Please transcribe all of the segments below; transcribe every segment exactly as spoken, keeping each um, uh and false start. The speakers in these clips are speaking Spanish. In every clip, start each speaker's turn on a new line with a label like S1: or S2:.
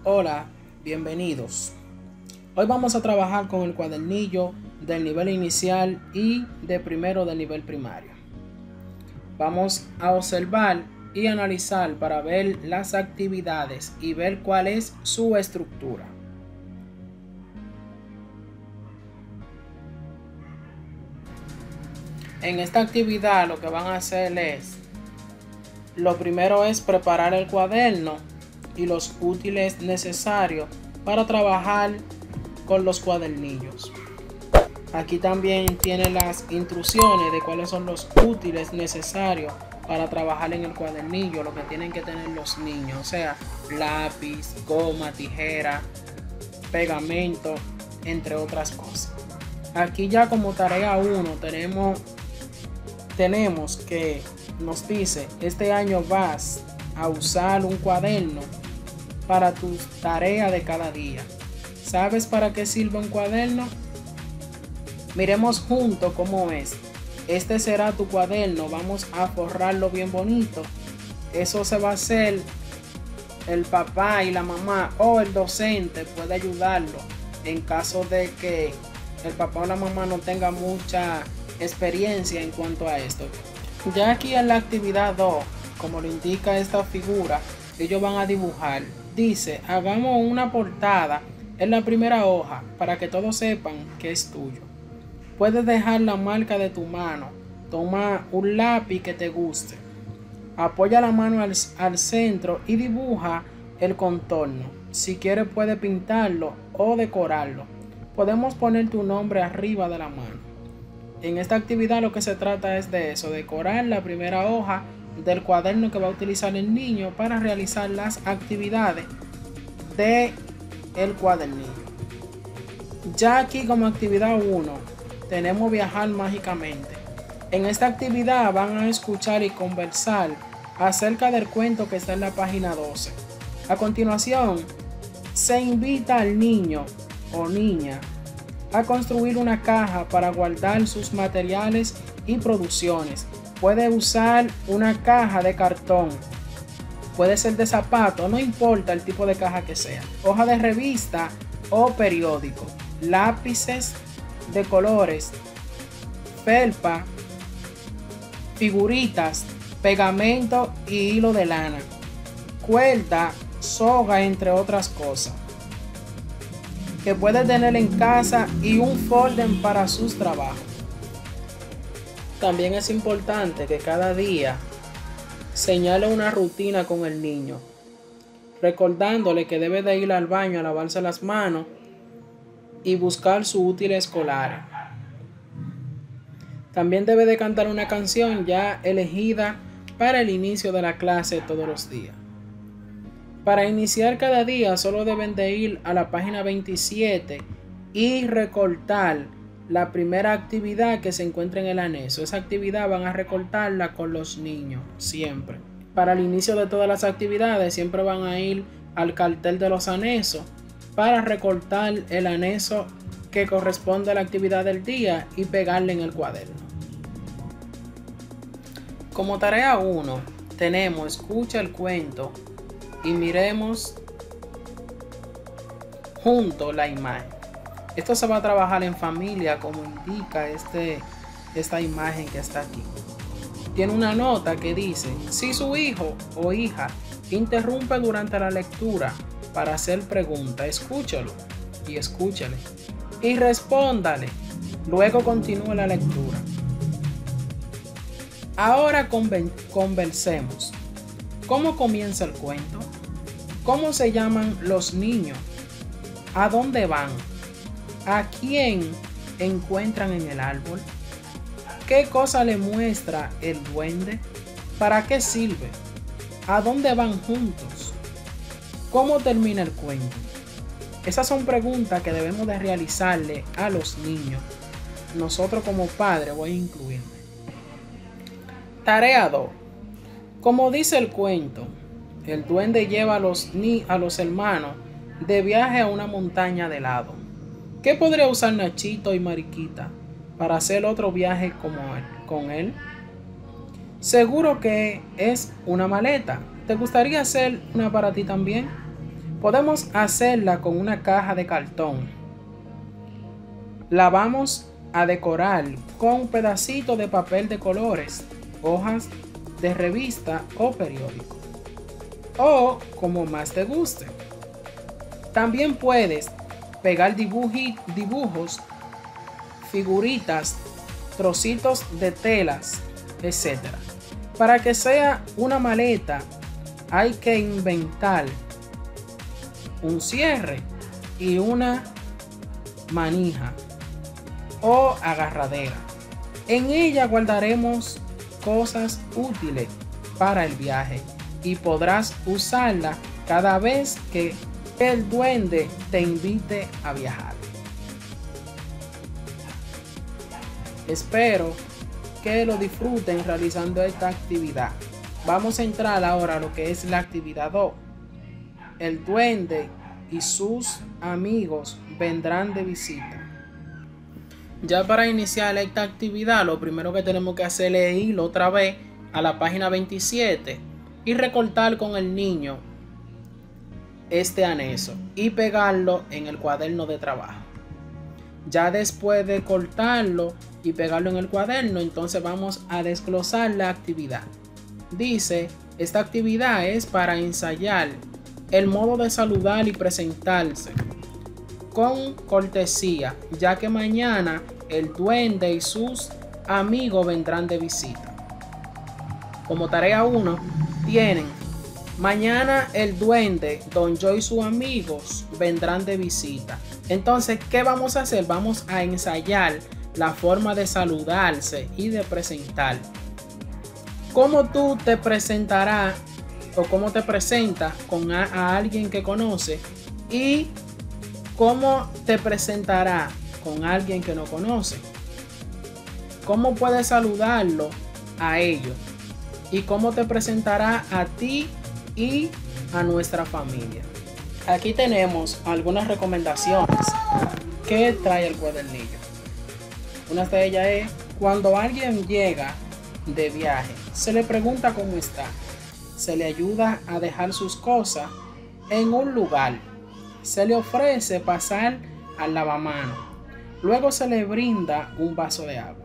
S1: Hola, bienvenidos. Hoy vamos a trabajar con el cuadernillo del nivel inicial y de primero del nivel primario. Vamos a observar y analizar para ver las actividades y ver cuál es su estructura. En esta actividad lo que van a hacer es, lo primero es preparar el cuaderno y los útiles necesarios para trabajar con los cuadernillos. Aquí también tienen las instrucciones de cuáles son los útiles necesarios para trabajar en el cuadernillo, lo que tienen que tener los niños, o sea, lápiz, goma, tijera, pegamento, entre otras cosas. Aquí ya como tarea uno tenemos, tenemos que nos dice, este año vas a usar un cuaderno para tus tareas de cada día. ¿Sabes para qué sirve un cuaderno? Miremos juntos cómo es. Este será tu cuaderno. Vamos a forrarlo bien bonito. Eso se va a hacer el papá y la mamá o el docente puede ayudarlo en caso de que el papá o la mamá no tenga mucha experiencia en cuanto a esto. Ya aquí en la actividad dos, como lo indica esta figura, ellos van a dibujar. Dice, hagamos una portada en la primera hoja para que todos sepan que es tuyo. Puedes dejar la marca de tu mano. Toma un lápiz que te guste. Apoya la mano al, al centro y dibuja el contorno. Si quieres puedes pintarlo o decorarlo. Podemos poner tu nombre arriba de la mano. En esta actividad lo que se trata es de eso, decorar la primera hoja del cuaderno que va a utilizar el niño para realizar las actividades de el cuadernillo. Ya aquí como actividad uno tenemos viajar mágicamente. En esta actividad van a escuchar y conversar acerca del cuento que está en la página doce. A continuación se invita al niño o niña a construir una caja para guardar sus materiales y producciones. Puede usar una caja de cartón, puede ser de zapato, no importa el tipo de caja que sea, hoja de revista o periódico, lápices de colores, felpa, figuritas, pegamento y hilo de lana, cuerda, soga, entre otras cosas que puede tener en casa y un folder para sus trabajos. También es importante que cada día señale una rutina con el niño, recordándole que debe de ir al baño a lavarse las manos y buscar su útil escolar. También debe de cantar una canción ya elegida para el inicio de la clase todos los días. Para iniciar cada día solo deben de ir a la página veintisiete y recortar la primera actividad que se encuentra en el anexo. Esa actividad van a recortarla con los niños siempre. Para el inicio de todas las actividades siempre van a ir al cartel de los anexos para recortar el anexo que corresponde a la actividad del día y pegarle en el cuaderno. Como tarea uno tenemos escucha el cuento y miremos junto la imagen. Esto se va a trabajar en familia como indica este, esta imagen que está aquí. Tiene una nota que dice, si su hijo o hija interrumpe durante la lectura para hacer preguntas, escúchalo y escúchale y respóndale. Luego continúe la lectura. Ahora conversemos. ¿Cómo comienza el cuento? ¿Cómo se llaman los niños? ¿A dónde van? ¿A quién encuentran en el árbol? ¿Qué cosa le muestra el duende? ¿Para qué sirve? ¿A dónde van juntos? ¿Cómo termina el cuento? Esas son preguntas que debemos de realizarle a los niños. Nosotros como padres voy a incluirme. Tarea dos. Como dice el cuento, el duende lleva a los, ni a los hermanos de viaje a una montaña de helado. ¿Qué podría usar Nachito y Mariquita para hacer otro viaje como él, con él? Seguro que es una maleta. ¿Te gustaría hacer una para ti también? Podemos hacerla con una caja de cartón. La vamos a decorar con pedacitos de papel de colores, hojas de revista o periódico, o como más te guste. También puedes pegar dibuji, dibujos, figuritas, trocitos de telas, etcétera. Para que sea una maleta, hay que inventar un cierre y una manija o agarradera. En ella guardaremos cosas útiles para el viaje y podrás usarla cada vez que el duende te invite a viajar. Espero que lo disfruten realizando esta actividad. Vamos a entrar ahora a lo que es la actividad dos. El duende y sus amigos vendrán de visita. Ya para iniciar esta actividad, lo primero que tenemos que hacer es ir otra vez a la página veintisiete y recortar con el niño este anexo y pegarlo en el cuaderno de trabajo. Ya después de cortarlo y pegarlo en el cuaderno, entonces vamos a desglosar la actividad. Dice, esta actividad es para ensayar el modo de saludar y presentarse con cortesía, ya que mañana el duende y sus amigos vendrán de visita. Como tarea uno, tienen: mañana el duende, Don Joe y sus amigos vendrán de visita. Entonces, ¿qué vamos a hacer? Vamos a ensayar la forma de saludarse y de presentar. ¿Cómo tú te presentarás o cómo te presentas con a, a alguien que conoce? Y cómo te presentará con alguien que no conoce. ¿Cómo puedes saludarlo a ellos? Y cómo te presentará a ti y a nuestra familia. Aquí tenemos algunas recomendaciones que trae el cuadernillo. Una de ellas es: cuando alguien llega de viaje, se le pregunta cómo está, se le ayuda a dejar sus cosas en un lugar, se le ofrece pasar al lavamanos, luego se le brinda un vaso de agua.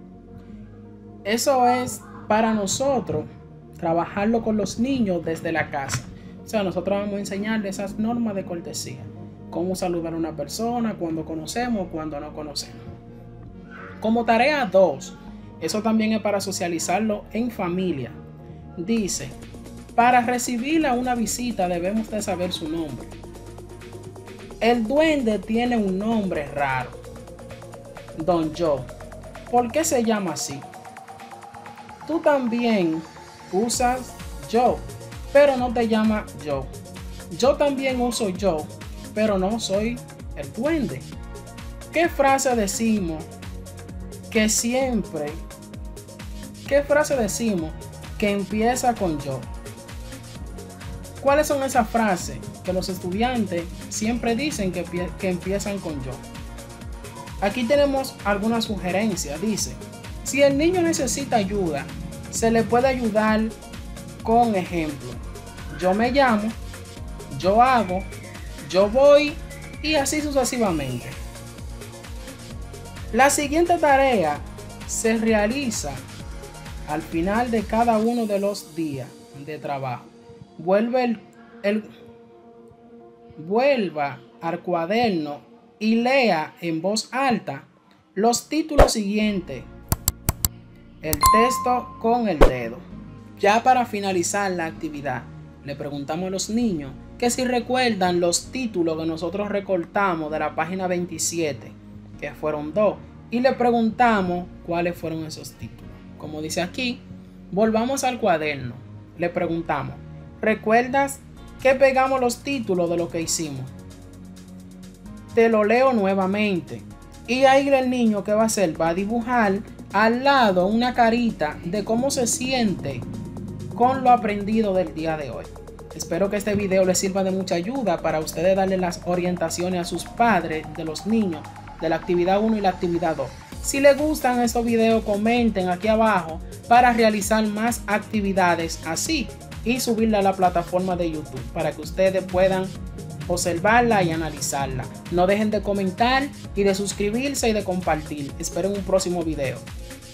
S1: Eso es para nosotros trabajarlo con los niños desde la casa. O sea, nosotros vamos a enseñarles esas normas de cortesía, cómo saludar a una persona, cuando conocemos, cuando no conocemos. Como tarea dos, eso también es para socializarlo en familia. Dice, para recibir a una visita debemos de saber su nombre. El duende tiene un nombre raro, Don Joe. ¿Por qué se llama así? Tú también usas Joe, pero no te llama Joe. Yo también uso Joe, pero no soy el duende. ¿Qué frase decimos que siempre, qué frase decimos que empieza con Joe? ¿Cuáles son esas frases que los estudiantes siempre dicen que, que empiezan con Joe? Aquí tenemos algunas sugerencias. Dice, si el niño necesita ayuda, se le puede ayudar con ejemplo. Yo me llamo, yo hago, yo voy y así sucesivamente. La siguiente tarea se realiza al final de cada uno de los días de trabajo. Vuelve el, el, vuelva al cuaderno y lea en voz alta los títulos siguientes, el texto con el dedo. Ya para finalizar la actividad, le preguntamos a los niños que si recuerdan los títulos que nosotros recortamos de la página veintisiete, que fueron dos, y le preguntamos cuáles fueron esos títulos. Como dice aquí, volvamos al cuaderno. Le preguntamos, ¿recuerdas que pegamos los títulos de lo que hicimos? Te lo leo nuevamente. Y ahí el niño, ¿qué va a hacer? Va a dibujar al lado una carita de cómo se siente con lo aprendido del día de hoy. Espero que este video les sirva de mucha ayuda para ustedes darle las orientaciones a sus padres de los niños de la actividad uno y la actividad dos. Si les gustan estos videos, comenten aquí abajo para realizar más actividades así y subirla a la plataforma de YouTube para que ustedes puedan observarla y analizarla. No dejen de comentar y de suscribirse y de compartir. Esperen un próximo video.